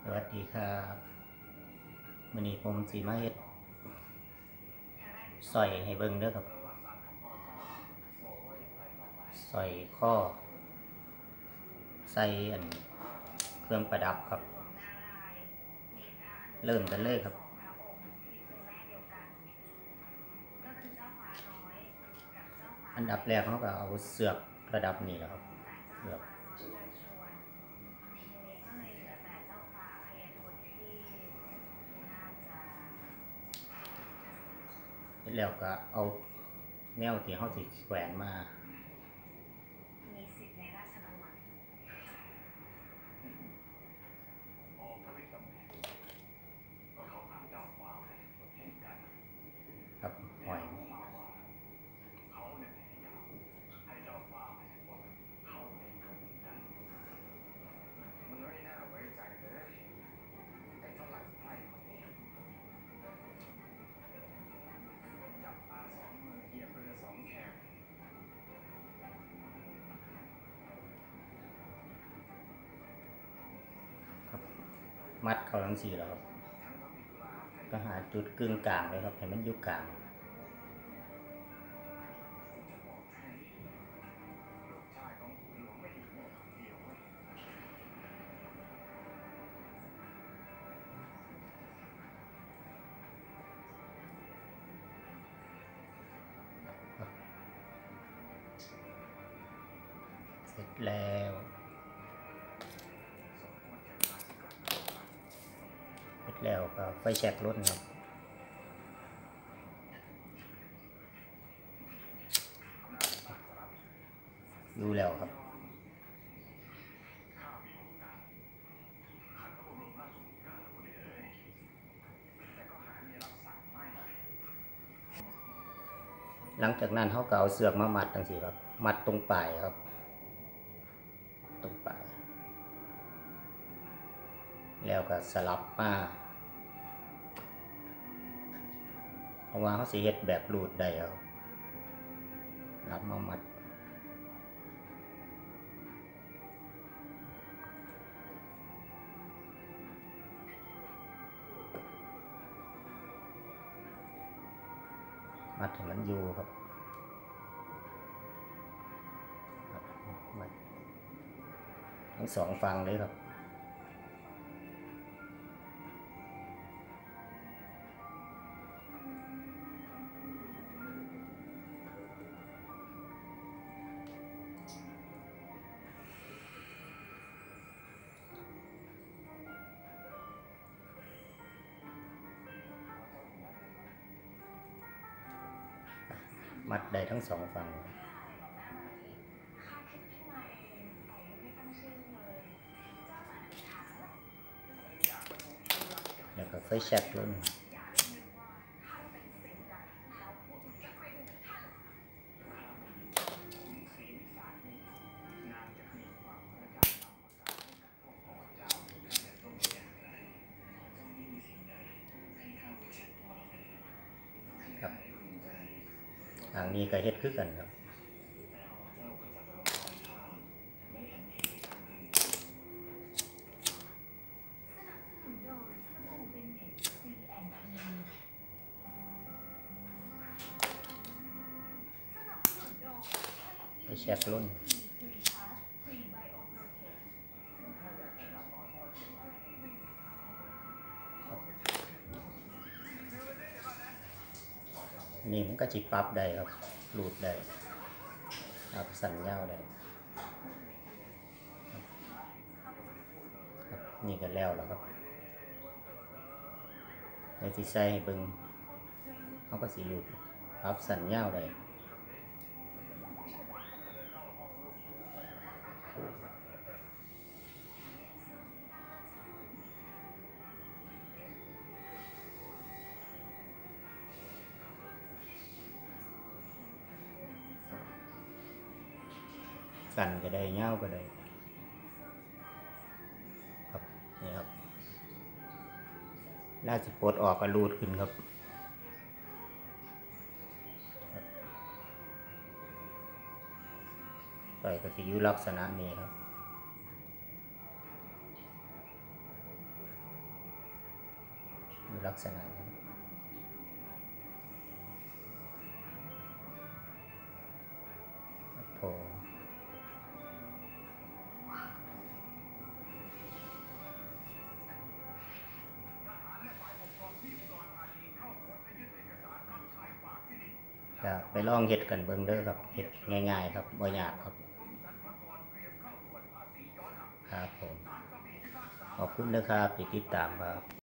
วัสดีครับวันนี้ผมสีมาเฮ็ดสร้อยให้เบิ่งเด้อครับสร้อยข้อใส่เครื่องประดับครับเริ่มกันเลยครับอันดับแรกเขาก็เอาเสือกประดับนี่แหละครับเสือกแล้วก็เอาแนวที่เขาสิแขวนมาครับหอยมัดเข้าทั้งสี่แล้วครับก็หาจุดกึ่งกลางเลยครับให้มันอยู่กลางเสร็จแล้วก็ไฟแช็กรถครับดูแล้วครับหลังจากนั้นเขาก็เอาเสือกมามัดจังซี่ครับมัดตรงปลายครับตรงปลายแล้วก็สลับมาเพราะว่าเขาสิเฮ็ดแบบรูดได้ครับรับมามัดให้มันอยู่ครับมัดทั้งสองฝั่งเลยครับมัดได้ทั้งสองฝั่งแล้วก็ไฟแช็กลงครับทางนี้ก็เฮ็ดคือกันครับไฟแช็กลงนี่มันก็จิปรับได้ครับรูดได้ครับสั่นยาวได้ครับนี่ก็แล้วครับในที่ใส่ให้เบิ่งเขาก็สิรูดครับสั่นยาวได้สั่นก็ได้ยาวก็ได้ครับนี่ครับน่าจะปลดออกก็รูดขึ้นครับใส่ก็จะอยู่ลักษณะนี้ครับลักษณะนี้พอจะไปลองเฮ็ดกันเบิ่งเด้อครับเฮ็ดง่ายๆครับบ่ยากครับครับผมขอบคุณนะครับที่ติดตามครับ